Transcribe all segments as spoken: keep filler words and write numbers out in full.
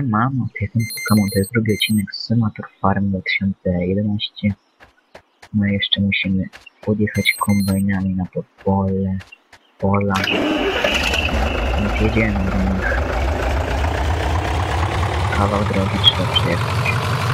Siemano, to jest Pokémon, to jest drugi odcinek z Semator Farm dwa tysiące jedenaście. No i jeszcze musimy podjechać kombajnami na to pole, pola. Więc jedziemy do nich. Kawał drogi trzeba przejechać.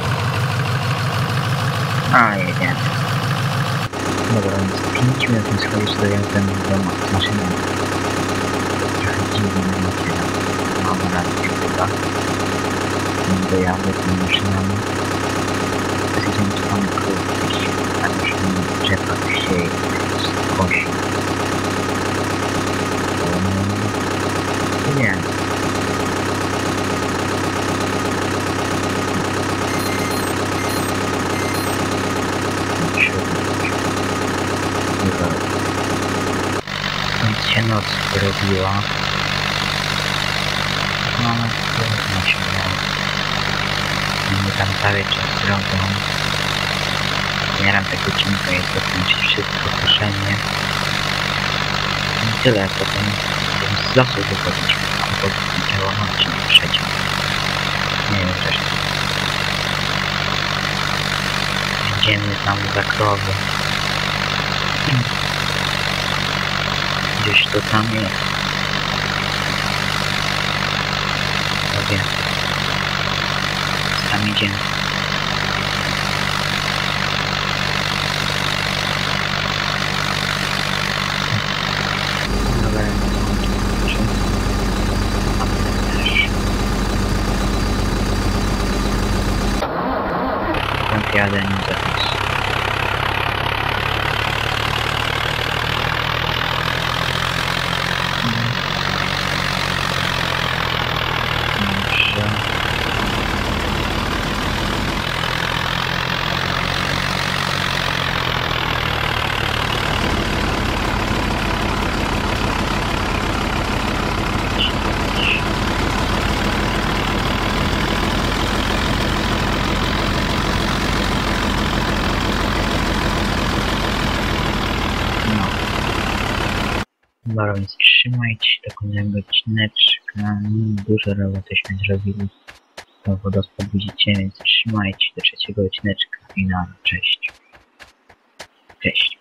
A, jedziemy. Dobra, więc pięć minut mi schodzić do jazdem do maszyny. Trochę dziwnie na tyle. Mam rację chyba. Dojazdy tymi maszynami. Zjedziemy tu mamy krótki, a musimy rzepak się skosi. Nie. Więc się noc wyrobiła. Mamy trudno się nie tam cały czas drogą. Zmieram tego odcinka i dokończyć wszystko koszenie. I tyle, potem z lasu wychodzić, albo działalności przeciw. Nie wiem też. Idziemy tam za krowy. Gdzieś to tam jest. Sobie. Tam idziemy. Dobra, tam jadę nie zapis. Dobra, więc trzymajcie się do kolejnego odcineczka. Dużo robotyśmy zrobili. To wodospad widzicie, więc trzymajcie się do trzeciego odcineczka i na cześć. Cześć.